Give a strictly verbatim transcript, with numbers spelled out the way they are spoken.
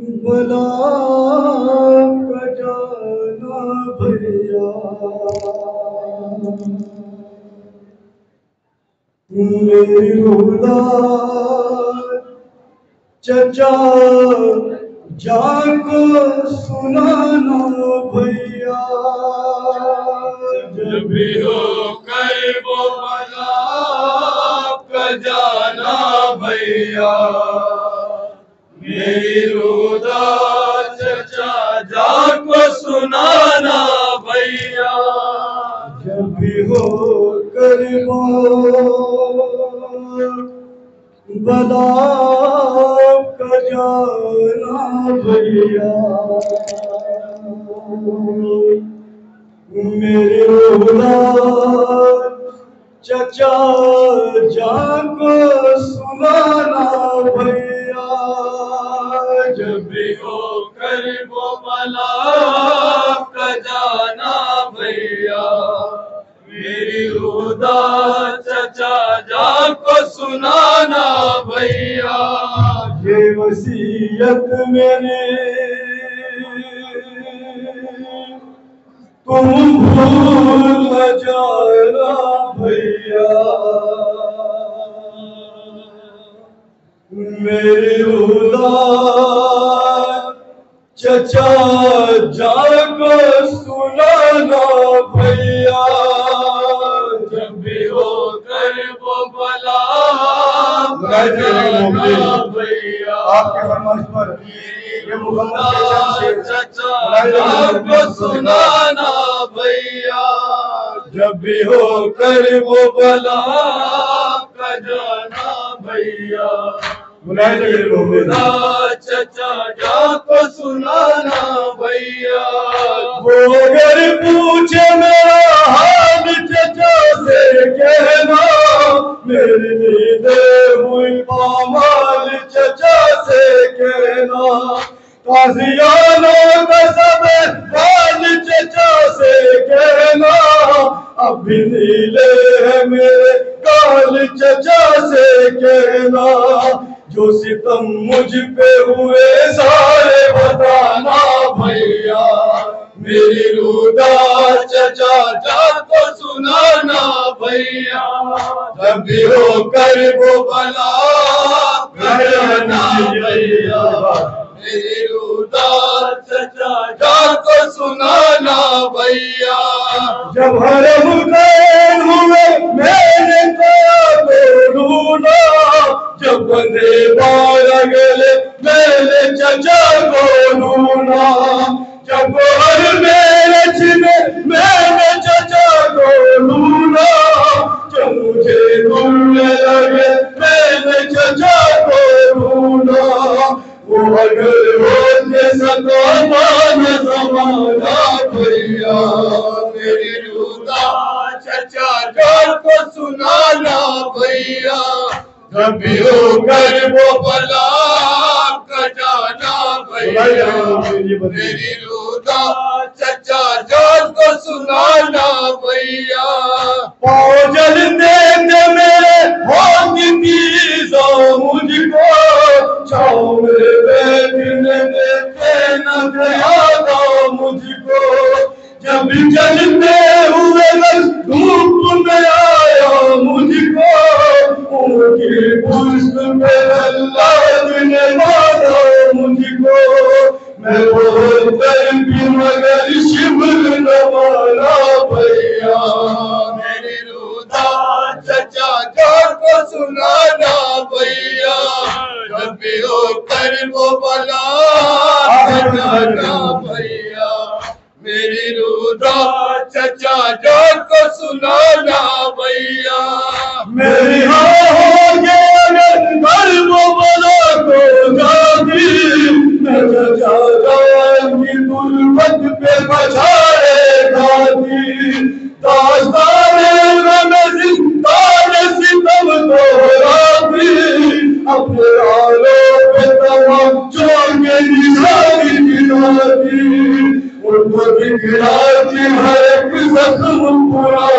بلا کا جانا بھیا میری رولا چچا جا کو سنانا بھیا جب بھی ہو کر وہ بلا کا جانا بھیا میری رودا چچا جا کو سنانا بھیا جب بھی ہو کر بلا کا جانا بھیا میرے اولاد چچا جا کو سنانا بھیا جب بھی ہو کر وہ بلا کا جانا بھیا میری رودا چچا جا کو سنانا بھیا یہ وصیت میری تم بھول نہ جانا بھیا میری اولاد چچا جا کو سنانا بھیا جب بھی ہو کر وہ بلا کا جانا بھیا آپ کے فرمائش پر یہ محمد چچا جا کو سنانا بھیا جب بھی ہو کر وہ بلا کا جانا بھیا چچا جا کو سنانا بھیا وہ اگر پوچھے میرا حال چچا سے کہنا میری نیندیں ہوئی پامال چچا سے کہنا تازیانوں کا سب حال چچا سے کہنا اب بھی نیلے ہیں میرے کال چچا سے کہنا جو ستم مجھ پہ ہوئے سارے بتانا بھیا میری رودا چچا جا کو سنانا بھیا جب بھی ہو کر وہ بلا کا جانا بھیا میری رودا چچا جا کو سنانا بھیا جب حرم قید ہوئے میں نے کہا تو ڈھونڈا جب بندے بار گلے میں نے چچا کو ڈھونڈا جب ہر میرے چھنے میں نے چچا کو ڈھونڈا جب مجھے ڈھونڈنے لگے میں نے چچا کو ڈھونڈا وہ اگر ہوتے ستانا نہ زمانہ بھیا میری رودا چچا جا کو سنانا بھیا جب بھی ہو کر وہ بلا کا جانا بھیا میری رودا چچا جا کو سنانا بھیا پاؤ جلتے تھے میرے ہاتھ کی سو مجھ کو چھاؤں میں بیٹھنے دیتے نہ دیادا مجھ کو جب جلتے ہوئے دھوپ میں آیا مجھ کو ان کی پشت پہ اللہ نے مارا مجھ کو میں بہت دربی مگر شبر نہ مانا بھیا میری رودا چچا جا کو سنانا بھیا جب بھی ہو کر وہ بلا کا جانا بھیا میری رودا چچا جا کو سنانا بھیا میری ہاں ہو گیا اگر گھر وہ بلا کو جاتی میں چچا جان کی غربت پہ بچھائے کھاتی داستان غم زندان ستم دہراتی اپنے آلوں پہ تمام چونکے نشانی گراتی ان کو دکھلاتی ہر ایک زخم پورا